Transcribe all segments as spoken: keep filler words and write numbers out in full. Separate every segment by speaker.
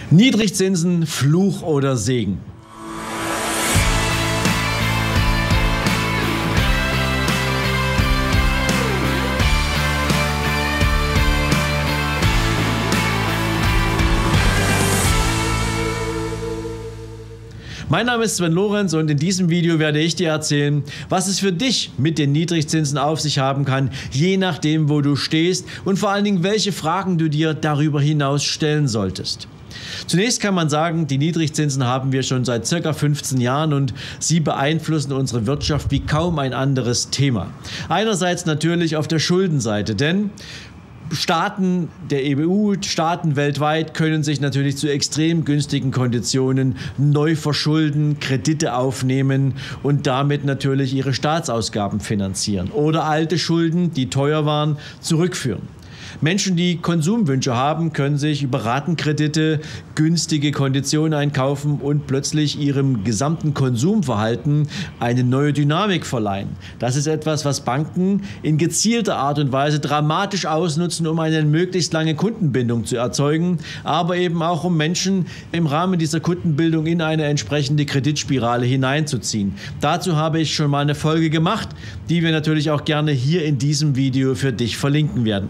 Speaker 1: Niedrigzinsen, Fluch oder Segen? Mein Name ist Sven Lorenz und in diesem Video werde ich dir erzählen, was es für dich mit den Niedrigzinsen auf sich haben kann, je nachdem, wo du stehst und vor allen Dingen, welche Fragen du dir darüber hinaus stellen solltest. Zunächst kann man sagen, die Niedrigzinsen haben wir schon seit ca. fünfzehn Jahren und sie beeinflussen unsere Wirtschaft wie kaum ein anderes Thema. Einerseits natürlich auf der Schuldenseite, denn Staaten der E U, Staaten weltweit können sich natürlich zu extrem günstigen Konditionen neu verschulden, Kredite aufnehmen und damit natürlich ihre Staatsausgaben finanzieren oder alte Schulden, die teuer waren, zurückführen. Menschen, die Konsumwünsche haben, können sich über Ratenkredite günstige Konditionen einkaufen und plötzlich ihrem gesamten Konsumverhalten eine neue Dynamik verleihen. Das ist etwas, was Banken in gezielter Art und Weise dramatisch ausnutzen, um eine möglichst lange Kundenbindung zu erzeugen, aber eben auch um Menschen im Rahmen dieser Kundenbildung in eine entsprechende Kreditspirale hineinzuziehen. Dazu habe ich schon mal eine Folge gemacht, die wir natürlich auch gerne hier in diesem Video für dich verlinken werden.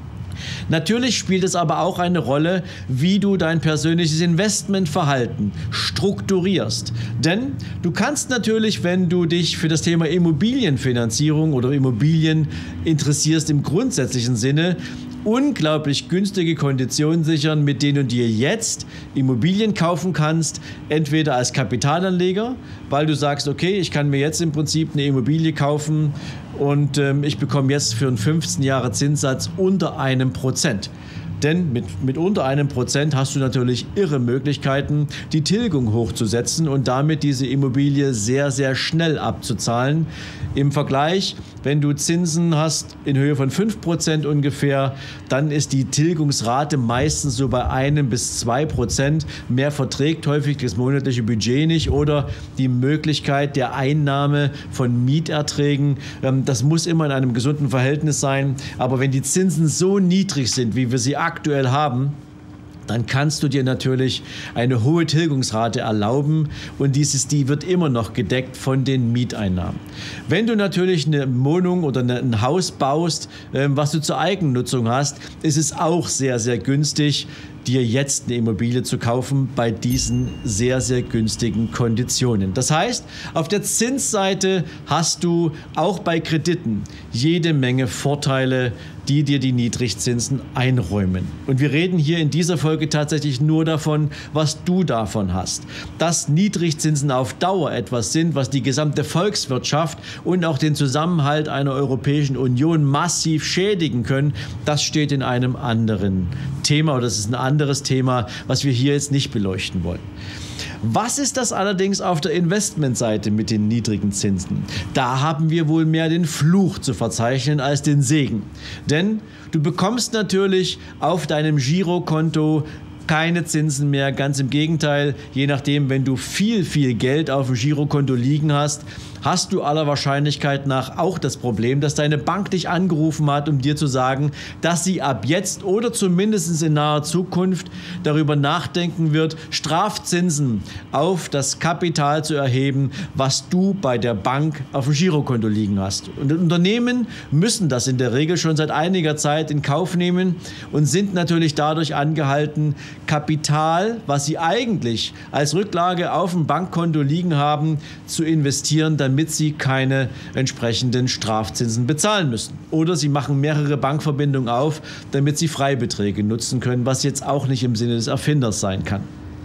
Speaker 1: Natürlich spielt es aber auch eine Rolle, wie du dein persönliches Investmentverhalten strukturierst. Denn du kannst natürlich, wenn du dich für das Thema Immobilienfinanzierung oder Immobilien interessierst im grundsätzlichen Sinne, unglaublich günstige Konditionen sichern, mit denen du dir jetzt Immobilien kaufen kannst, entweder als Kapitalanleger, weil du sagst, okay, ich kann mir jetzt im Prinzip eine Immobilie kaufen und ähm, ich bekomme jetzt für einen fünfzehn Jahre Zinssatz unter einem Prozent. Denn mit, mit unter einem Prozent hast du natürlich irre Möglichkeiten, die Tilgung hochzusetzen und damit diese Immobilie sehr, sehr schnell abzuzahlen. Im Vergleich, wenn du Zinsen hast in Höhe von fünf Prozent ungefähr, dann ist die Tilgungsrate meistens so bei einem bis zwei Prozent. Mehr verträgt häufig das monatliche Budget nicht oder die Möglichkeit der Einnahme von Mieterträgen. Das muss immer in einem gesunden Verhältnis sein. Aber wenn die Zinsen so niedrig sind, wie wir sie aktuell haben, dann kannst du dir natürlich eine hohe Tilgungsrate erlauben und dieses, die wird immer noch gedeckt von den Mieteinnahmen. Wenn du natürlich eine Wohnung oder ein Haus baust, was du zur Eigennutzung hast, ist es auch sehr, sehr günstig, dir jetzt eine Immobilie zu kaufen bei diesen sehr, sehr günstigen Konditionen. Das heißt, auf der Zinsseite hast du auch bei Krediten jede Menge Vorteile, die dir die Niedrigzinsen einräumen. Und wir reden hier in dieser Folge tatsächlich nur davon, was du davon hast. Dass Niedrigzinsen auf Dauer etwas sind, was die gesamte Volkswirtschaft und auch den Zusammenhalt einer Europäischen Union massiv schädigen können, das steht in einem anderen Thema oder das ist ein anderes Thema, was wir hier jetzt nicht beleuchten wollen. Was ist das allerdings auf der Investmentseite mit den niedrigen Zinsen? Da haben wir wohl mehr den Fluch zu verzeichnen als den Segen. Denn du bekommst natürlich auf deinem Girokonto keine Zinsen mehr, ganz im Gegenteil, je nachdem, wenn du viel, viel Geld auf dem Girokonto liegen hast, hast du aller Wahrscheinlichkeit nach auch das Problem, dass deine Bank dich angerufen hat, um dir zu sagen, dass sie ab jetzt oder zumindest in naher Zukunft darüber nachdenken wird, Strafzinsen auf das Kapital zu erheben, was du bei der Bank auf dem Girokonto liegen hast. Und Unternehmen müssen das in der Regel schon seit einiger Zeit in Kauf nehmen und sind natürlich dadurch angehalten, Kapital, was sie eigentlich als Rücklage auf dem Bankkonto liegen haben, zu investieren, damit sie keine entsprechenden Strafzinsen bezahlen müssen. Oder sie machen mehrere Bankverbindungen auf, damit sie Freibeträge nutzen können, was jetzt auch nicht im Sinne des Erfinders sein kann.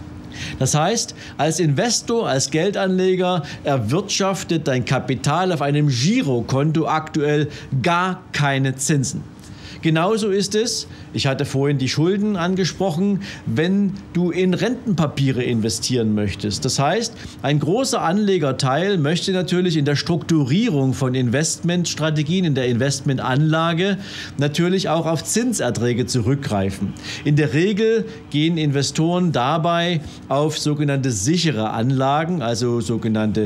Speaker 1: Das heißt, als Investor, als Geldanleger erwirtschaftet dein Kapital auf einem Girokonto aktuell gar keine Zinsen. Genauso ist es, ich hatte vorhin die Schulden angesprochen, wenn du in Rentenpapiere investieren möchtest. Das heißt, ein großer Anlegerteil möchte natürlich in der Strukturierung von Investmentstrategien, in der Investmentanlage natürlich auch auf Zinserträge zurückgreifen. In der Regel gehen Investoren dabei auf sogenannte sichere Anlagen, also sogenannte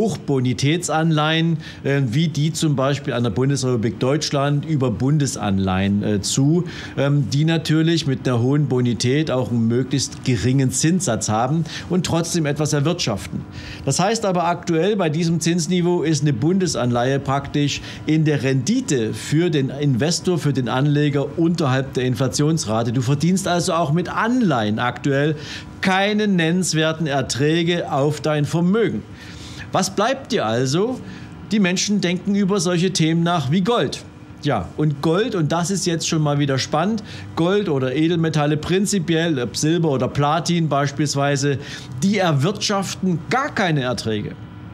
Speaker 1: Hochbonitätsanleihen, wie die zum Beispiel an der Bundesrepublik Deutschland über Bundesanleihen Staatsanleihen äh, zu, ähm, die natürlich mit einer hohen Bonität auch einen möglichst geringen Zinssatz haben und trotzdem etwas erwirtschaften. Das heißt aber aktuell bei diesem Zinsniveau ist eine Bundesanleihe praktisch in der Rendite für den Investor, für den Anleger unterhalb der Inflationsrate. Du verdienst also auch mit Anleihen aktuell keine nennenswerten Erträge auf dein Vermögen. Was bleibt dir also? Die Menschen denken über solche Themen nach wie Gold. Ja, und Gold, und das ist jetzt schon mal wieder spannend, Gold oder Edelmetalle prinzipiell, ob Silber oder Platin beispielsweise, die erwirtschaften gar keine Erträge.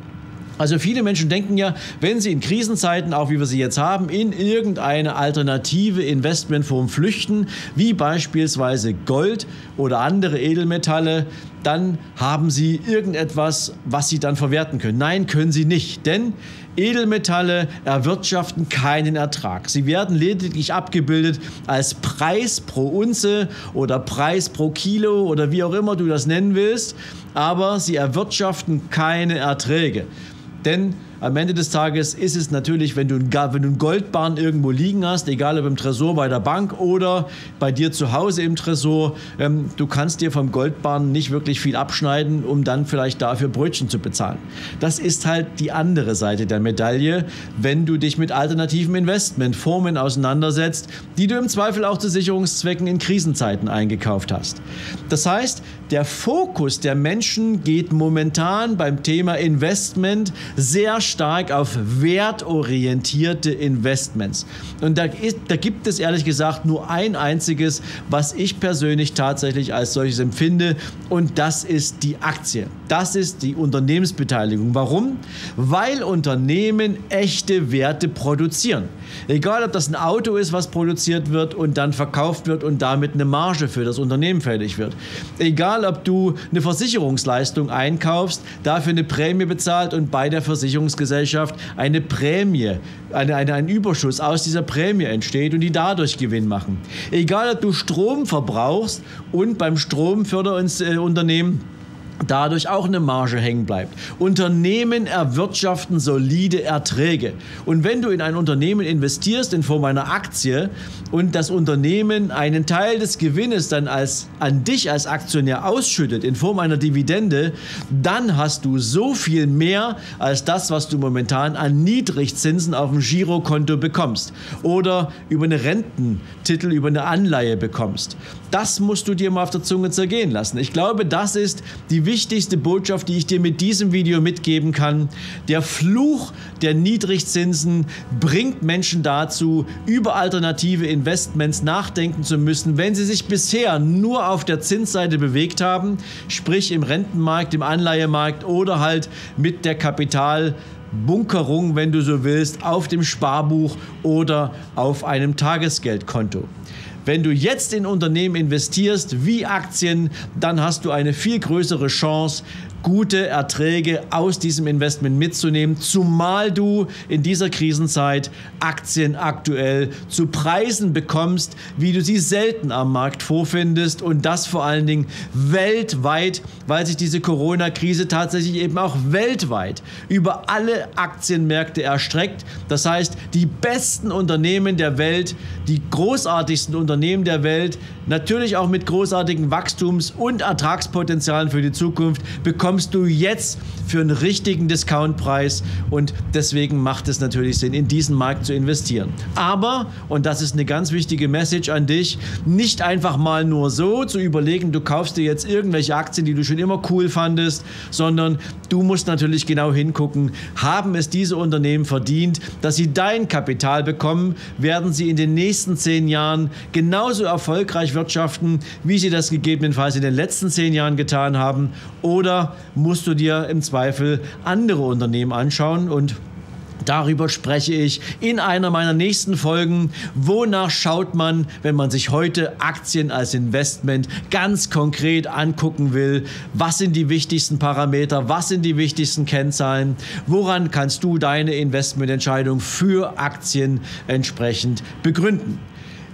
Speaker 1: Also viele Menschen denken ja, wenn sie in Krisenzeiten, auch wie wir sie jetzt haben, in irgendeine alternative Investmentform flüchten, wie beispielsweise Gold oder andere Edelmetalle, dann haben sie irgendetwas, was sie dann verwerten können. Nein, können sie nicht, denn Edelmetalle erwirtschaften keinen Ertrag. Sie werden lediglich abgebildet als Preis pro Unze oder Preis pro Kilo oder wie auch immer du das nennen willst, aber sie erwirtschaften keine Erträge. Denn am Ende des Tages ist es natürlich, wenn du einen Goldbarren irgendwo liegen hast, egal ob im Tresor bei der Bank oder bei dir zu Hause im Tresor, ähm, du kannst dir vom Goldbarren nicht wirklich viel abschneiden, um dann vielleicht dafür Brötchen zu bezahlen. Das ist halt die andere Seite der Medaille, wenn du dich mit alternativen Investmentformen auseinandersetzt, die du im Zweifel auch zu Sicherungszwecken in Krisenzeiten eingekauft hast. Das heißt, der Fokus der Menschen geht momentan beim Thema Investment sehr stark auf wertorientierte Investments. Und da, ist, da gibt es ehrlich gesagt nur ein einziges, was ich persönlich tatsächlich als solches empfinde, und das ist die Aktie. Das ist die Unternehmensbeteiligung. Warum? Weil Unternehmen echte Werte produzieren. Egal, ob das ein Auto ist, was produziert wird und dann verkauft wird und damit eine Marge für das Unternehmen fällig wird. Egal, ob du eine Versicherungsleistung einkaufst, dafür eine Prämie bezahlt und bei der Versicherungsgesellschaft eine Prämie, eine, eine, ein Überschuss aus dieser Prämie entsteht und die dadurch Gewinn machen. Egal, ob du Strom verbrauchst und beim Stromförderunternehmen dadurch auch eine Marge hängen bleibt. Unternehmen erwirtschaften solide Erträge. Und wenn du in ein Unternehmen investierst in Form einer Aktie und das Unternehmen einen Teil des Gewinnes dann als, an dich als Aktionär ausschüttet in Form einer Dividende, dann hast du so viel mehr als das, was du momentan an Niedrigzinsen auf dem Girokonto bekommst oder über eine Rententitel, über eine Anleihe bekommst. Das musst du dir mal auf der Zunge zergehen lassen. Ich glaube, das ist die wichtigste Botschaft, die ich dir mit diesem Video mitgeben kann. Der Fluch der Niedrigzinsen bringt Menschen dazu, über alternative Investments nachdenken zu müssen, wenn sie sich bisher nur auf der Zinsseite bewegt haben, sprich im Rentenmarkt, im Anleihemarkt oder halt mit der Kapitalbunkerung, wenn du so willst, auf dem Sparbuch oder auf einem Tagesgeldkonto. Wenn du jetzt in Unternehmen investierst wie Aktien, dann hast du eine viel größere Chance, gute Erträge aus diesem Investment mitzunehmen, zumal du in dieser Krisenzeit Aktien aktuell zu Preisen bekommst, wie du sie selten am Markt vorfindest, und das vor allen Dingen weltweit, weil sich diese Corona-Krise tatsächlich eben auch weltweit über alle Aktienmärkte erstreckt. Das heißt, die besten Unternehmen der Welt, die großartigsten Unternehmen der Welt, natürlich auch mit großartigen Wachstums- und Ertragspotenzialen für die Zukunft, bekommst du jetzt für einen richtigen Discountpreis, und deswegen macht es natürlich Sinn, in diesen Markt zu investieren. Aber, und das ist eine ganz wichtige Message an dich, nicht einfach mal nur so zu überlegen, du kaufst dir jetzt irgendwelche Aktien, die du schon immer cool fandest, sondern du musst natürlich genau hingucken, haben es diese Unternehmen verdient, dass sie dein Kapital bekommen, werden sie in den nächsten zehn Jahren genauso erfolgreich wirtschaften, wie sie das gegebenenfalls in den letzten zehn Jahren getan haben, oder musst du dir im Zweifel andere Unternehmen anschauen, und darüber spreche ich in einer meiner nächsten Folgen. Wonach schaut man, wenn man sich heute Aktien als Investment ganz konkret angucken will? Was sind die wichtigsten Parameter? Was sind die wichtigsten Kennzahlen? Woran kannst du deine Investmententscheidung für Aktien entsprechend begründen?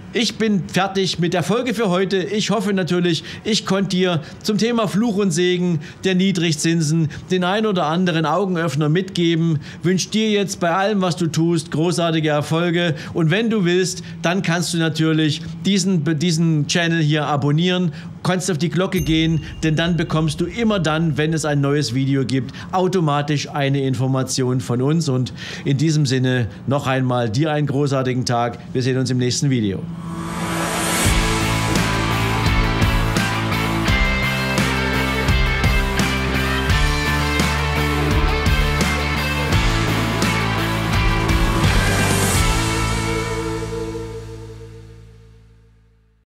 Speaker 1: Ich bin fertig mit der Folge für heute. Ich hoffe natürlich, ich konnte dir zum Thema Fluch und Segen der Niedrigzinsen den ein oder anderen Augenöffner mitgeben. Wünsche dir jetzt bei allem, was du tust, großartige Erfolge. Und wenn du willst, dann kannst du natürlich diesen, diesen Channel hier abonnieren, kannst auf die Glocke gehen, denn dann bekommst du immer dann, wenn es ein neues Video gibt, automatisch eine Information von uns. Und in diesem Sinne noch einmal dir einen großartigen Tag. Wir sehen uns im nächsten Video.